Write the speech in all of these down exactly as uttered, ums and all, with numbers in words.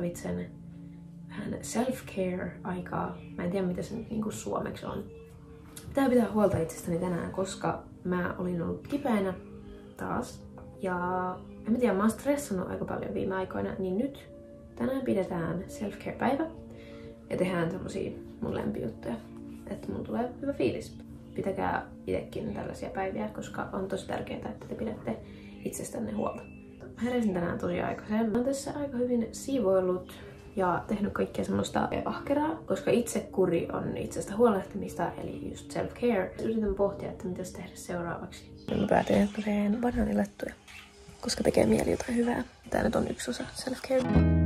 tarvitsen vähän self-care-aikaa. Mä en tiedä, mitä se nyt niinku suomeksi on. Pitää pitää huolta itsestäni tänään, koska mä olin ollut kipeänä taas. Ja en mä tiedä, mä oon stressannut aika paljon viime aikoina, niin nyt tänään pidetään self-care-päivä ja tehdään semmosia mun lempijuttuja, että mun tulee hyvä fiilis. Pitäkää itsekin tällaisia päiviä, koska on tosi tärkeää, että te pidätte itsestänne huolta. Heräsin tänään tosi aikaisin. Mä oon tässä aika hyvin siivoillut ja tehnyt kaikkea semmoista ahkeraa, koska itsekuri on itsestä huolehtimista, eli just self-care. Yritän pohtia, että mitä tehdä seuraavaksi. Mä päätin, että mä teen banaanilettuja, koska tekee mieli jotain hyvää. Tää nyt on yksi osa self-care.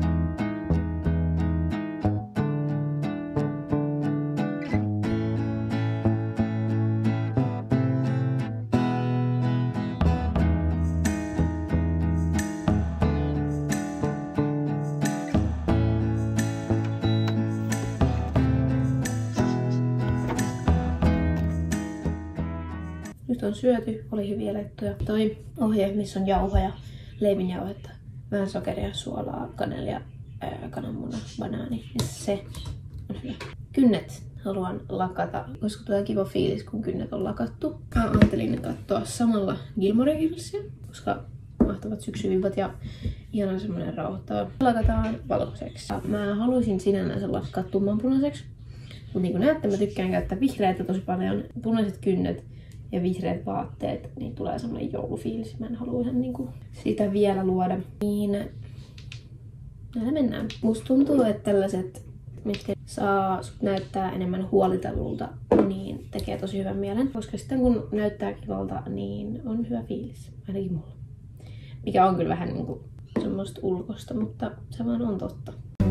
Nyt on syöty, oli hyviä lettuja. Toi ohje, missä on jauhoja, leivinjauhetta, vähän sokeria, suolaa, kanelia, ää, kananmuna, banaani. Ja se on hyvä. Kynnet haluan lakata, koska tulee kiva fiilis, kun kynnet on lakattu. Mä ajattelin katsoa samalla Gilmore Girlsia, koska mahtavat syksyvivat ja ihana semmonen rauhoittava. Lakataan valkoiseksi. Mä haluaisin sinänsä lakkaa tummanpunaiseksi. Mutta niin kuin näette, mä tykkään käyttää vihreitä tosi paljon. Punaiset kynnet ja vihreät vaatteet, niin tulee semmoinen joulufiilis. Mä en halua ihan niinku sitä vielä luoda. Niin näillä mennään. Musta tuntuu, että tällaiset, mitkä saa sut näyttää enemmän huolitellulta, niin tekee tosi hyvän mielen. Koska sitten kun näyttää kivalta, niin on hyvä fiilis. Ainakin mulla. Mikä on kyllä vähän niinku semmoista ulkosta, mutta se vaan on totta.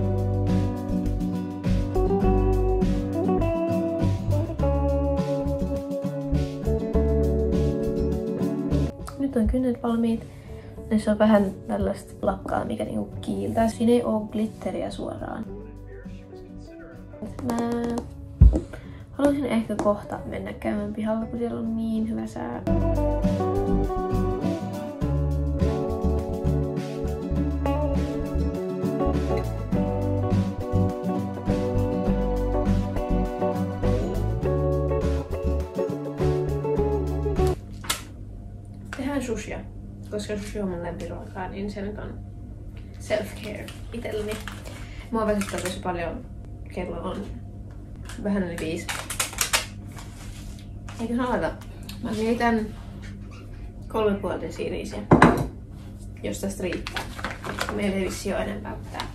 Nyt on kynnet valmiit. Näissä on vähän tällaista lakkaa, mikä niinku kiiltää. Siinä ei oo glitteriä suoraan. Mä haluaisin ehkä kohta mennä käymään pihalla, kun siellä on niin hyvä sää. Sushia, koska sushi on mun lempiruokaa, niin se nyt on self-care itselleni. Mua väsyttää tosi paljon. Kello on vähän yli viisi. Eikö aloita? Mä vietän kolme puoli desiä riisiä, jos tästä riittää. Meillä ei vissi ole enempää kuin tää.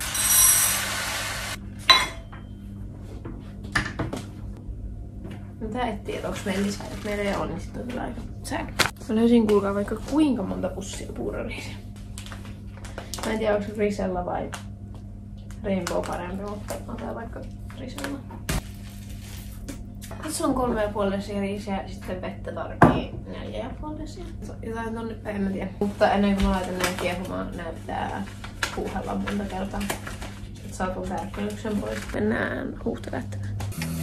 No tää etsii, että onks meillä lisää. Jos meillä ei ole, niin sit on kyllä aika säännö. Mä löysin kuulkaa vaikka kuinka monta pussia puuroriisiä. Mä en tiedä onko se Risella vai Rainbow parempi, mutta otetaan vaikka Risella. Tässä on kolme ja puoli desiä riisiä ja sitten vettä tarvii neljä ja puoli desiä. Jotain tonne päin, en mä tiedä. Mutta ennen kuin mä laitan näin kiehumaan, näyttää huuhella monta kertaa. Että saa tuon tärkkelyksen pois. Mennään huuhtelättämään.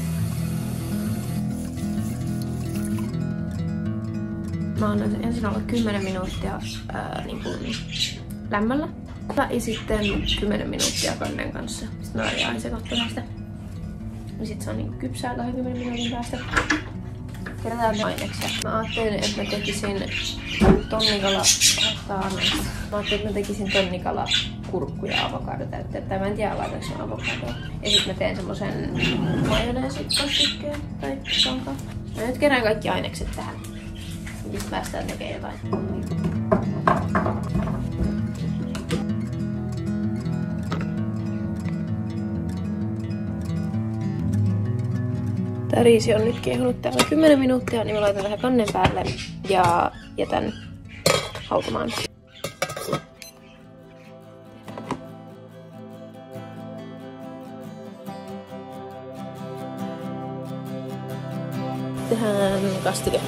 Mä annan ensin olla kymmenen minuuttia ää, niin kuin lämmöllä. Ja sitten kymmenen minuuttia kannen kanssa. Sitten mä jään sekoittamaan sitä. Ja sit se on niin kypsää kaksikymmentä minuutin päästä. Kerätään aineksia. Mä ajattelin, että mä tekisin tonnikala... Mä ajattelin, että mä tekisin tonnikala kurkku ja avokadotäytteitä. Mä en tiedä, laitanko mä avokadoa. Ja sit mä teen semmosen majoneesikastikkeen tai sonkaan. Mä nyt kerään kaikki ainekset tähän. Sitten päästään tekemään jotain. Tää riisi on nyt kiehunut täällä kymmenen minuuttia, niin mä laitan tähän kannen päälle ja jätän hautumaan. Tehdään kastike.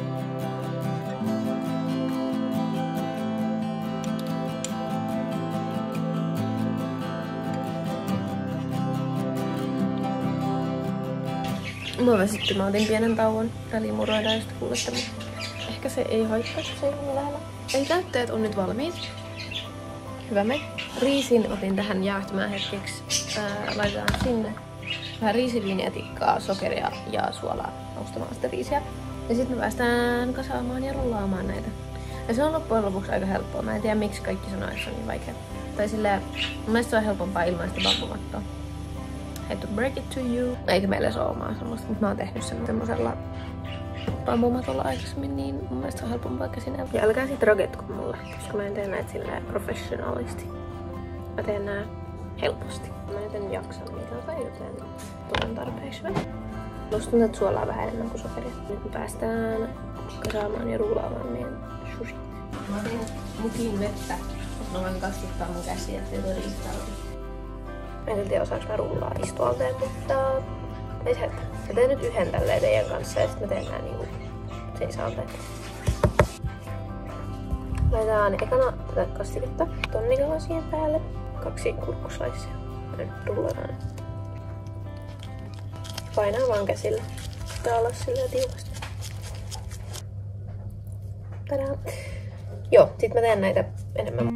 Mua väsytti, mä otin pienen tauon välimuroida just kuulette, mutta ehkä se ei haittaa, kun se ei ole lähellä. Eli täytteet on nyt valmiit. hyvä me. Riisin otin tähän jäähtymään hetkeksi. Ää, laitetaan sinne vähän riisivinjetikkaa, sokeria ja suolaa noustamaan sitä riisiä. Ja sitten me päästään kasaamaan ja rullaamaan näitä. Ja se on loppujen lopuksi aika helppoa. Mä en tiedä miksi kaikki sanoo, että se on niin vaikea. Tai silleen, mun mielestä se on helpompaa ilman sitä bambumattoa. Hate to break it to you. Eikä meillä se ole omaa semmoista, mutta mä oon tehnyt sen semmosella bambumatolla aikaisemmin, niin mun mielestä se on helpompaa käsinellä. Ja älkää sit ragetko mulle, koska mä en tee näitä silleen professionaalisti. Mä teen nää helposti. Mä nyt en jaksa niitä, joten tulen tarpeeksi. Musta tuntuu, että suolaa vähän enemmän kuin sokeria. Nyt me päästään kasaamaan ja ruulaamaan meidän sushi. Mä teen mukin vettä, mutta mä voin kastuttaa mun käsiä, ettei toi riistaudu. Mä en tiedä osaanko mä rullaa istualteen, mutta ei se haittaa. Mä teen nyt yhden tälleen teidän kanssa ja sit mä teen nää niinku seisalteen. Laitetaan ekana tätä kastiketta tonnikalla siihen päälle. Kaksi kurkkuslaisia. Mä nyt rullataan. Painaa vaan käsillä. Pitää olla silleen tiukasti. Tadaa! Joo, sit mä teen näitä enemmän.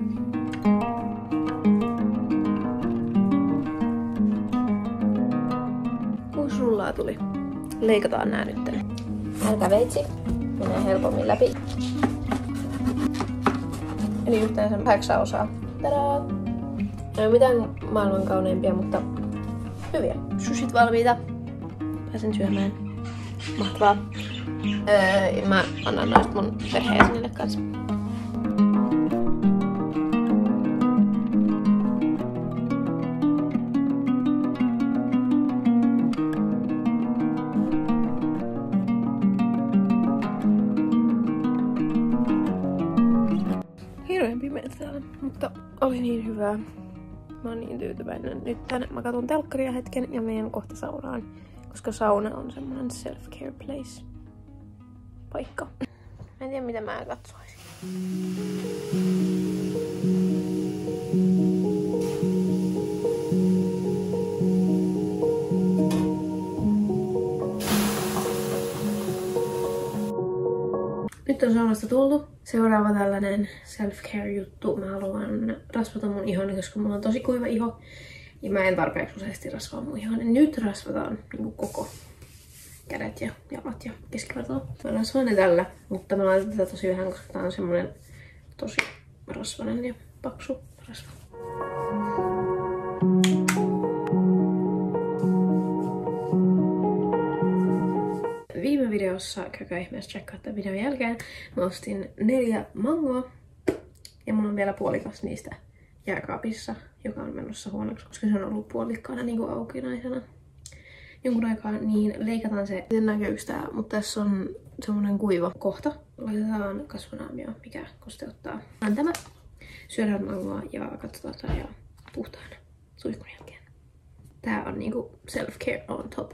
Kuusi rullaa tuli. Leikataan nää nyt. Älkää veitsi. Menee helpommin läpi. Eli yhteensä kahdeksan osaa. Tadaa! Ei ole mitään maailman kauneimpia, mutta hyviä. Sushit valmiita. Pääsen syömään. Mahtavaa. Öö, mä annan noista mun perheenjäsenille kanssa. Hirveän pimeä täällä, mutta oli niin hyvää. Mä oon niin tyytyväinen. Nyt tänne mä katson telkkaria hetken ja menen kohta saunaan. Koska sauna on semmonen self-care place. Paikka. Mä en tiedä mitä mä katsoisin. Nyt on saunasta tultu. Seuraava tällainen self-care juttu. Mä haluan rasvata mun ihoni, koska mulla on tosi kuiva iho. Ja mä en tarpeeksi useasti rasvaa mun ihoni. Nyt rasvataan niin koko kädet ja jalat ja keskivartalo. Mä rasvaan ne tällä, mutta mä laitan tätä tosi vähän, koska tää on semmonen tosi rasvainen ja paksu rasva. Viime videossa, käykää ihmeessä tsekkaa tämän videon jälkeen, mä ostin neljä mangoa ja mulla on vielä puolikas niistä jääkaapissa, joka on menossa huonoksi, koska se on ollut puolikkaana niin kuin aukinaisena jonkun aikaa, niin leikataan se. En näköystää, mutta tässä on semmonen kuiva kohta. Laitetaan kasvonaamia, mikä kosteuttaa. Annan tämä, syödään mangoa ja katsotaan sitä ja puhtaana suihkun jälkeen. Tää on niinku self-care on top.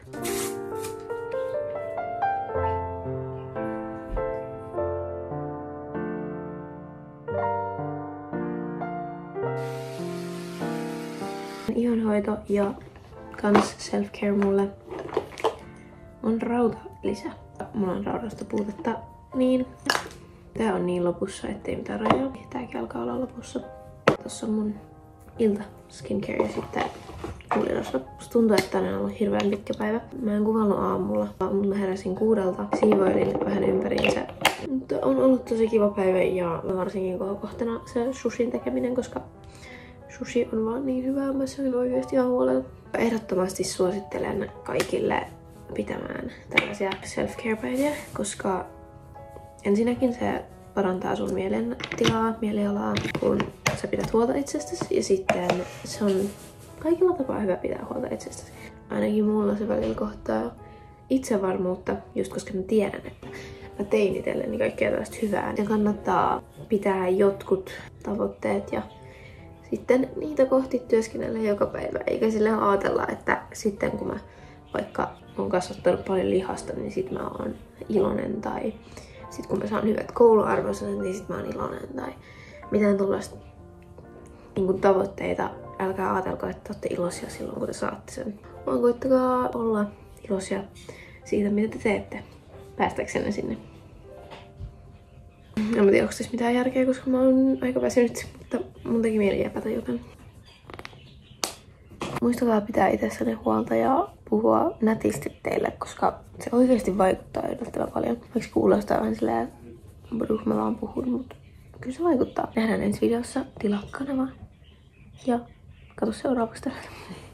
Ihonhoito ja kans self-care mulle on rautalisä. Mulla on raudasta puutetta, niin tää on niin lopussa, ettei mitään rajaa. Tääkin alkaa olla lopussa. Tossa on mun ilta skincare ja sitten kuulirasva. Musta tuntuu, että tänään on ollut hirveän pitkä päivä. Mä en kuvannut aamulla, vaan mä heräsin kuudelta. Siivoilin vähän ympäriinsä. Mutta on ollut tosi kiva päivä ja varsinkin kohokohtana se sushin tekeminen, koska sushi on vaan niin hyvää, mä söin oikeesti ihan huolella. Ehdottomasti suosittelen kaikille pitämään tällaisia self-care-päiviä, koska ensinnäkin se parantaa sun mielentilaa, mielialaa, kun sä pidät huolta itsestäsi. Ja sitten se on kaikilla tapaa hyvä pitää huolta itsestäsi. Ainakin mulla se välillä kohtaa itsevarmuutta, just koska mä tiedän, että mä tein itselleni kaikkea tällaista hyvää. Ja kannattaa pitää jotkut tavoitteet ja sitten niitä kohti työskennellä joka päivä, eikä silleen ajatella, että sitten kun mä vaikka oon kasvattanut paljon lihasta, niin sit mä oon iloinen, tai sit kun mä saan hyvät kouluarvoiset, niin sit mä oon iloinen, tai mitään tuollaista niin tavoitteita. Älkää ajatelko, että olette iloisia silloin, kun te saatte sen, vaan koittakaa olla iloisia siitä, mitä te teette, päästäksenne sinne. En mä tiedä, onko tässä mitään järkeä, koska mä oon aika väsynyt, mutta mun teki mieli jäpätä joten. Muistakaa pitää itsessänne huolta ja puhua nätisti teille, koska se oikeasti vaikuttaa yllättävän paljon. Vaikka kuulostaa vähän silleen, bruh, mä vaan puhun, mutta kyllä se vaikuttaa. Nähdään ensi videossa. Tilaa kanava ja katso seuraavaksi.